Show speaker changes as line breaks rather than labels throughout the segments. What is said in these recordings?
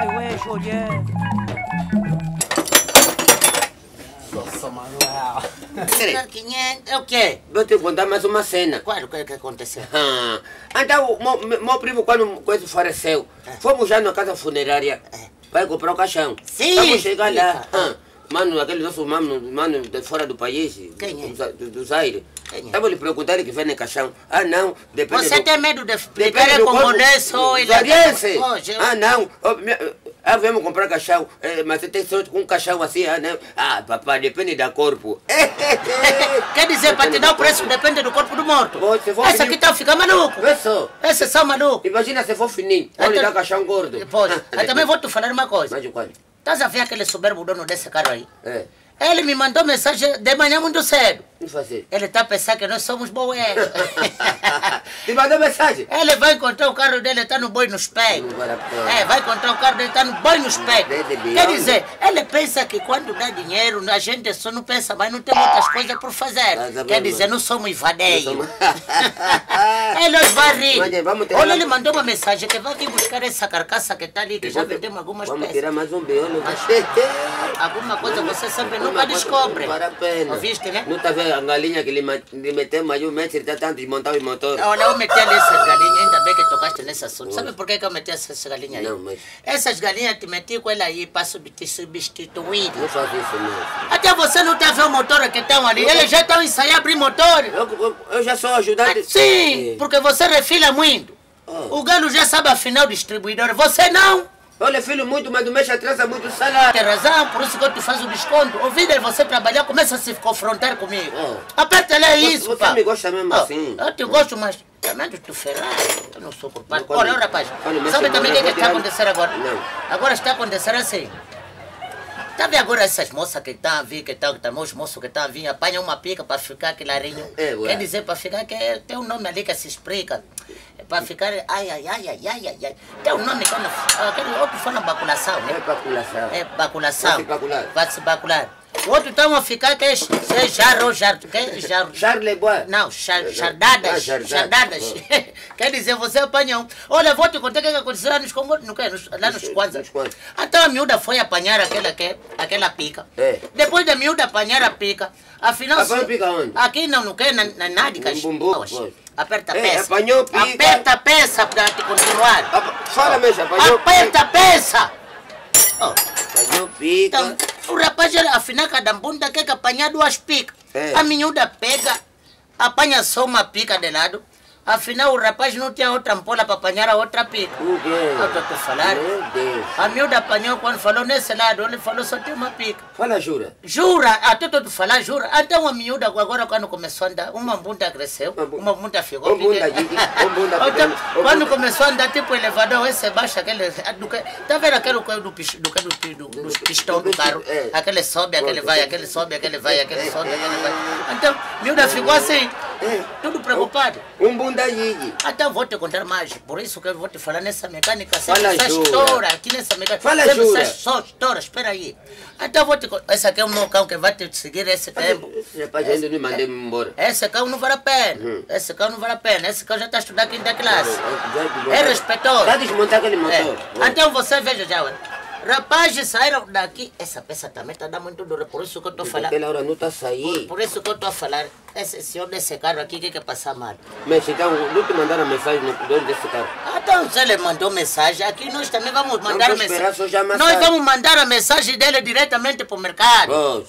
Ai, Julié.
Nossa, Manuel.
É o quê?
Vou te contar mais uma cena.
Qual o que aconteceu?
Então, meu primo, quando coisa faleceu, fomos já na casa funerária. Vai comprar o caixão.
Sim.
Vamos chegar lá. Mano, aquele nosso mano de fora do país.
Quem é?
Do Zaire.
Quem é?
Estava lhe perguntando que vem no caixão. Ah, não. Depende
Você
do...
tem medo de explicar
Depende do
como
corpo.
isso?
Zariense.
Hoje,
Ah, não. Viemos comprar caixão. Mas você tem só um caixão assim, ah, não. Ah, papai, depende do corpo.
Quer dizer, para te dar o preço depende do corpo do morto.
Se for
Essa aqui tá ficando maluco.
Vê só.
Esses são malucos.
Imagina se for fininho. Vamos lhe dar caixão gordo.
Depois, eu também vou te falar uma coisa.
Mas o qual?
Estás a ver aquele soberbo dono desse carro aí?
É.
Ele me mandou mensagem de manhã muito cedo.
O que fazer?
Ele está a pensar que nós somos boeiros.
Te mandou mensagem?
Ele vai encontrar o carro dele, está no boi nos pés. Vai encontrar o carro dele, está no boi nos pés. Quer dizer, ele pensa que quando dá dinheiro, a gente só não pensa, mas não tem muitas coisas por fazer. Quer dizer, não somos vadeios. Ele vai rir. Olha, ele mandou uma mensagem que vai vir buscar essa carcaça que está ali, que já vendemos algumas peças.
Vamos tirar mais um biolo.
Alguma coisa você sempre nunca descobre.
Para a pena.
Ouviste, né?
Não está vendo a galinha que lhe metemos aí, o mestre está tanto desmontar o motor.
Olha, eu meti ali essas galinhas, ainda bem que tocaste nesse assunto. Sabe por que eu meti essas galinhas aí?
Não, mas...
Essas galinhas te meti com ela aí para te substituir.
Não faz isso, não.
Até você não está vendo o motor que estão ali. Eles já estão ensaiando abrir motor.
Eu já sou ajudante.
Sim, porque você refila muito. O galo já sabe afinar o distribuidor. Você não.
Olha, filho, muito, mas o mês atrasa muito o salário.
Tem razão, por isso que eu te faço o desconto. Ouvindo você trabalhar, começa a se confrontar comigo. Aperta lá isso,
Você me gosta mesmo assim.
Eu te gosto, mas também de te ferrar. Eu não sou culpado.
Não,
Olha, rapaz, sabe também o que está acontecendo agora?
Não.
Agora está acontecendo assim. Tá vendo agora essas moças que estão a vir, os moços que estão a vir, apanham uma pica para ficar clarinho. Quer dizer, para ficar, que tem um nome ali que se explica. Para ficar, ai. Tem um nome que aquele outro fala baculação, né?
É baculação.
É baculação.
Vai se bacular.
Vai se bacular. O outro estão a ficar que é
Charles Bois.
Não, chardadas. Chardadas. Quer dizer, você apanha um. Olha, vou te contar o que aconteceu lá nos Congos, lá nos Kwanzas. Então a miúda foi apanhar aquela pica. Depois da miúda apanhar a pica, afinal...
Apanhou pica onde?
Aqui não quer, na nádicas. Aperta a peça.
Apanhou pica.
Aperta a peça para te continuar.
Fala mesmo, apanhou pica.
Aperta a peça.
Apanhou pica.
Então, o rapaz, afinal, cada bunda quer que apanhar duas picas. A miúda pega, apanha só uma pica de lado. Afinal, o rapaz não tinha outra ampola para apanhar a outra pica.
O quê?
Eu estou te falando.
Meu Deus.
A miúda apanhou quando falou nesse lado, ele falou só tem uma pica.
Fala, jura.
Jura? Até estou te falando, jura. Então a miúda agora quando começou a andar, uma bunda cresceu, uma bunda ficou. Quando começou a andar tipo elevador, esse baixa aquele... Tá vendo aquele do pistão do carro? Aquele sobe, aquele vai, aquele sobe, aquele vai, aquele sobe, aquele vai. Então, a miúda ficou assim, tudo preocupado.
Um bunda Gigi.
Até eu vou te contar mais, por isso que eu vou te falar nessa mecânica.
Fala,
essa
jura.
história aqui nessa mecânica.
Fala, jura.
Só história, espera aí. Então eu vou te contar. Esse aqui é o meu cão que vai te seguir esse tempo.
Esse rapaz ainda não mandei embora.
Esse cão não vale a pena. Esse cão não vale a pena. Esse cão já está estudando quinta classe. É respeitoso.
Vai desmontar aquele motor.
Então você veja já, ué. Rapazes saíram daqui. Essa peça também está dando muito duro, por isso que eu estou falando.
Aquela hora não está saindo.
Por isso que eu estou a falar. Esse senhor desse carro aqui que quer passar mal.
Mas então, não te mandaram mensagem no dono desse carro?
Então, se ele mandou mensagem, aqui nós também vamos mandar a mensagem.
Nós
vamos mandar a mensagem dele diretamente para o mercado.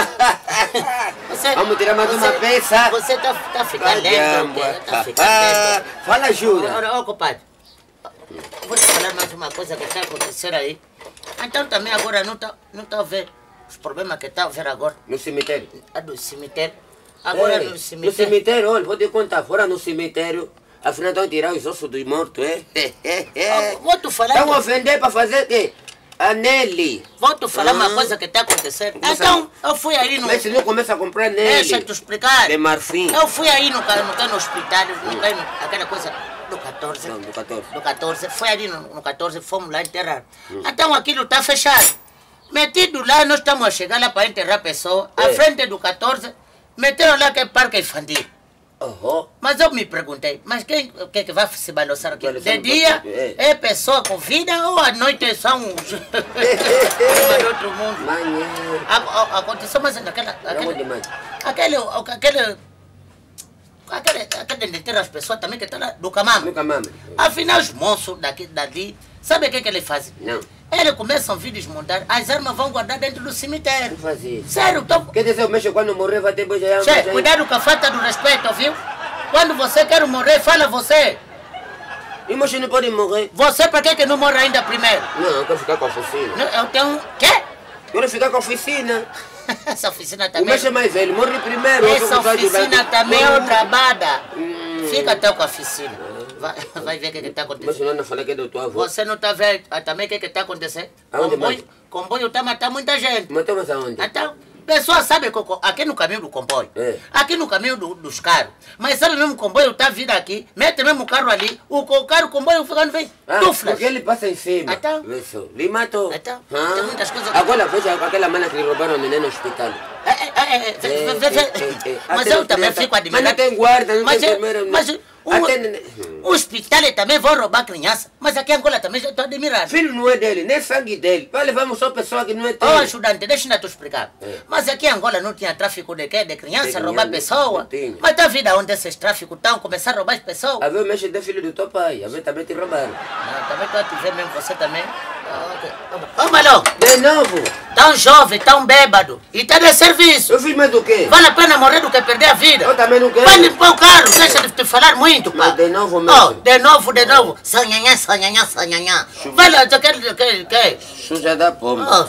Vamos tirar mais uma peça.
Você está ficando lento. Tá ficando lento.
Fala, jura.
Ora, compadre. Vou te falar mais uma coisa que está acontecendo aí. Então também agora não tá a ver os problemas que está a ver agora.
No cemitério?
Do cemitério. Agora no cemitério.
No cemitério, olha, vou te contar, fora no cemitério, afinal estão a tirar os ossos dos mortos,
Vou te falar.
Estão a ofender para fazer o quê? Anele.
Vou te falar uma coisa que está acontecendo. Então, eu fui aí no...
Mas se não começa a comprar anele.
Deixa eu te explicar.
De marfim.
Eu fui aí no hospital, aquela coisa... Do 14.
Não, do 14.
Do 14. Foi ali no 14, fomos lá enterrar. Então aquilo está fechado. Metido lá, nós estamos a chegar lá para enterrar a pessoa. À frente do 14, meteram lá que é parque infantil. Mas eu me perguntei, mas quem que é que vai se balançar aqui? De dia é pessoa com vida ou à noite são uns... de outro mundo? Aconteceu, mas aquele de as pessoas também que estão lá do Camama. Afinal, os moços dali, sabe o que eles fazem?
Não.
Eles começam a vir desmontar, as armas vão guardar dentro do cemitério.
Não faz isso.
Sério, então...
Quer dizer, o Mexo quando morrer vai ter boiar.
Cuidado com a falta do respeito, viu? Quando você quer morrer, fala você.
E o Mexo não pode morrer.
Você, para que não morre ainda primeiro?
Não, eu quero ficar com a oficina.
Eu tenho... Quê?
Eu quero ficar com a oficina.
Essa oficina
O
também...
Mexo é mais velho, morre primeiro.
Essa oficina também é outra bada. Fica até com a oficina. Vai ver o que está acontecendo.
Mas eu não falei que é do tua avó.
Você não está vendo também o que está acontecendo? Comboio está matando muita gente.
Matamos aonde?
Então, pessoa sabe que aqui no caminho do comboio, aqui no caminho dos carros, mas sabe mesmo o comboio está vindo aqui, mete mesmo o carro ali, o comboio ficando vem, tuflas.
Porque ele passa em cima.
Então?
Lhe matou.
Então, tem muitas coisas...
Agora veja aquela mana que lhe roubaram o neném no hospital.
Mas eu também fico admirado.
Mas não tem guarda, não tem enfermeira.
Mas o hospital também vão roubar criança. Mas aqui em Angola também já estou admirado.
Filho não é dele, nem sangue dele. Vai levarmos só pessoa que não é dele.
Ajudante, deixa eu te explicar. Mas aqui em Angola não tinha tráfico de quê? De criança, roubar pessoa. Mas tá vida onde esses tráficos estão, começar a roubar as pessoas.
A ver o Mexo de filho do teu pai, a ver também te roubaram.
Não, também estou a te ver mesmo, você também. Ô, Malão!
De novo!
Tão jovem, tão bêbado. E tá de serviço.
Eu fiz mais do quê?
Vale a pena morrer do que perder a vida.
Eu também não quero.
Vai limpar o carro, deixa de te falar muito, pá.
Mas de novo mesmo.
De novo. Sanhanhã. Vai lá, você quer?
Suja da pomba.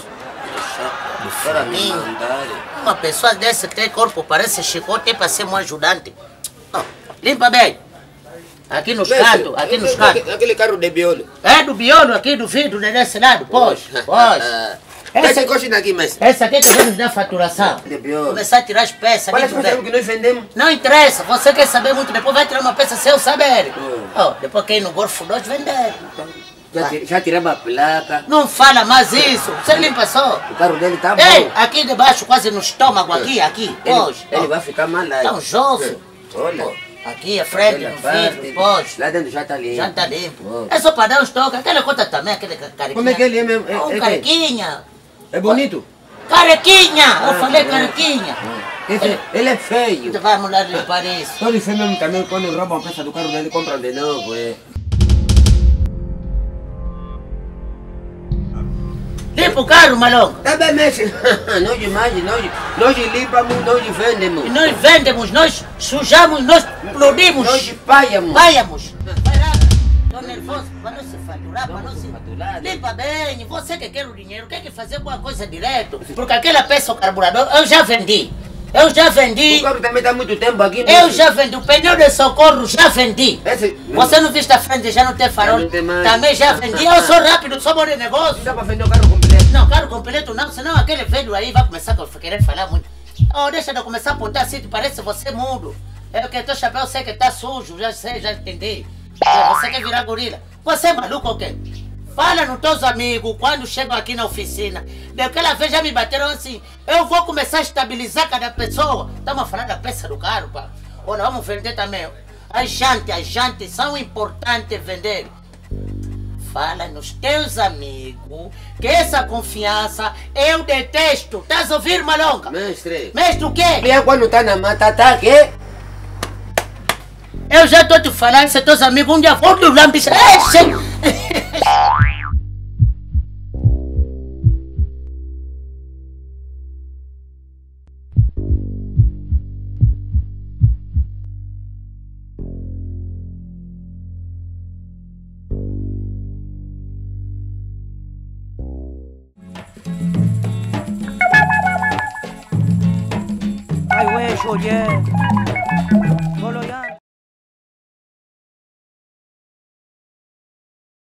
Uma pessoa dessa que tem corpo, parece chicote, para ser um ajudante. Limpa bem. Aqui nos cantos,
Aquele carro de biolo.
É do biolo aqui, do vidro, desse lado, pois.
Essa coxa daqui, mas...
Essa aqui que vamos dar faturação.
De biolo.
Começar a tirar as peças.
Olha, você sabe que nós vendemos?
Não interessa, você quer saber muito, depois vai tirar uma peça sem eu saber. Depois quer ir no Golfo 2 vender.
Já tiramos a placa.
Não fala mais isso, você limpa só.
O carro dele tá bom.
Ei, aqui debaixo, quase no estômago, aqui, pois.
Ele vai ficar mal aí.
Tão jovem.
Olha.
Aqui, a frente, no vidro, pois.
Lá dentro já tá limpo.
Já tá limpo. É só para dar uns toques. Aquela conta também, aquele carequinha.
Como é que ele é mesmo?
Carequinha.
É bonito?
Carequinha! Eu falei carequinha.
Ele é feio.
Vamos lá limpar isso.
Todo feio mesmo também, quando roubam a peça do carro dele, compram de novo,
Limpa o carro, Malão.
Tá bem, mexe. Nós limpamos, nós vendemos.
Nós vendemos, nós sujamos, nós explodimos.
Nós paiamos.
Vai lá, tô nervoso, para não se faturar, para não se... Limpa bem, você que quer o dinheiro, quer que fazer alguma coisa direto. Porque aquela peça, o carburador, eu já vendi.
O carro também está muito tempo aqui.
Eu já vendi, o pneu de socorro já vendi. Você não viste a frente, já não tem farol. Também já vendi, eu sou rápido, sou bom de negócio.
Não dá para vender o carro completo.
Não, carro completo não, senão aquele velho aí vai começar a querer falar muito. Deixa de começar a apontar assim, parece você mudo. É que teu chapéu sei que tá sujo, já sei, já entendi. Você quer virar gorila. Você é maluco ou quê? Fala nos teus amigos quando chegam aqui na oficina. Daquela vez já me bateram assim. Eu vou começar a estabilizar cada pessoa. Estamos a falar da peça do carro, pá. Olha, vamos vender também. As jantes são importantes vender. Fala nos teus amigos que essa confiança eu detesto. Estás a ouvir, Malonga?
Mestre.
Mestre o quê?
E quando tá na mata, tá aqui?
Eu já estou te falando, se teus amigos um dia vão do lambis.
Ay, güey, oye. Solo ya.